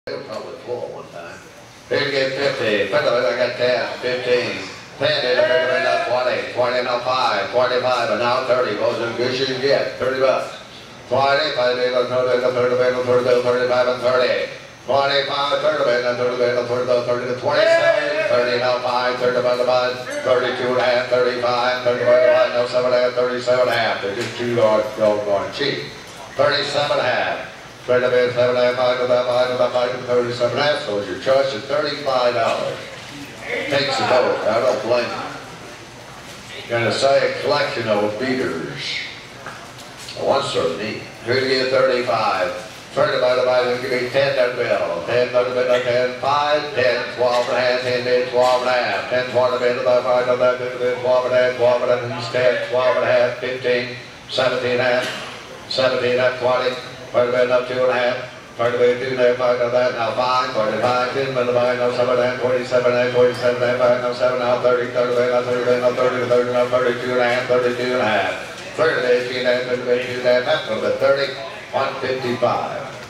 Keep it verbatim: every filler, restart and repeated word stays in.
They were probably full one time. Here you get fifty. Pick up, I got ten, fifteen. ten, pick up, now twenty. twenty, now five. twenty-five, and now thirty. Those are good as you get. thirty bucks. twenty, five, thirty, thirty, thirty, thirty-five, and thirty. twenty-five, thirty, thirty, thirty, thirty, twenty-seven, thirty, now five, thirty, thirty-two and a half, thirty-five, thirty-five, now seven and a half, thirty-seven and a half. They're just too doggone cheap. thirty-seven and a half. Right up here, seven and a half, five to that, five to that, five to thirty-seven and a half. So your choice is thirty-five dollars. Takes the boat. I don't blame you. Gonna say a collection of beaters. One sort of neat. Here you get thirty-five. thirty divided by the give me ten that bill. ten divided by ten, five, ten, twelve and a half, ten, twelve and a half. ten, twenty divided by five, twelve and a half, twelve and a half, ten, twelve and a half, fifteen, seventeen and a half, seventeen and a half, twenty. Part of it up two and a half, part of it two and a half, part of that, now five, twenty-five, ten, but the five, now seven and a half, twenty-seven and a half, twenty-seven and a half, five, now seven, now thirty, thirty, now thirty, now thirty, thirty, now thirty-two and a half, thirty-two and a half, thirty, eighteen and a half, thirty, eighteen and a half, that's a thirty, one fifty-five.